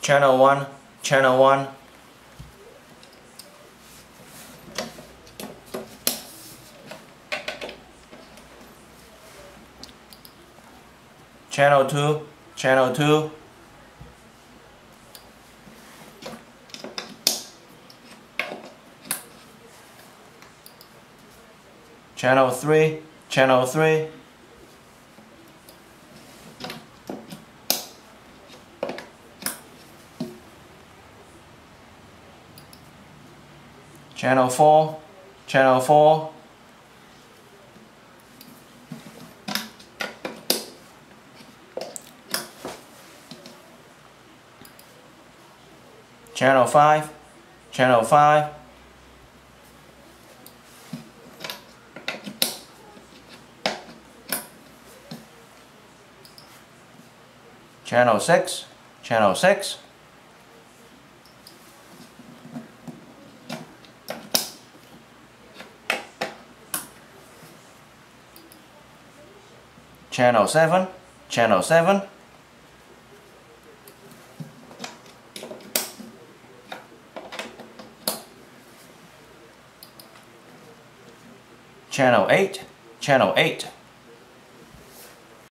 Channel 1, Channel 1. Channel 2, Channel 2. Channel 3, Channel 3. Channel 4, Channel 4. Channel 5, Channel 5. Channel 6, Channel 6. Channel 7, Channel 7. Channel 8, Channel 8.